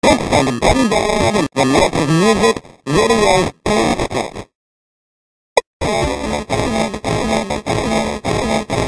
and the Buddy Band and the Local Music Radio Station.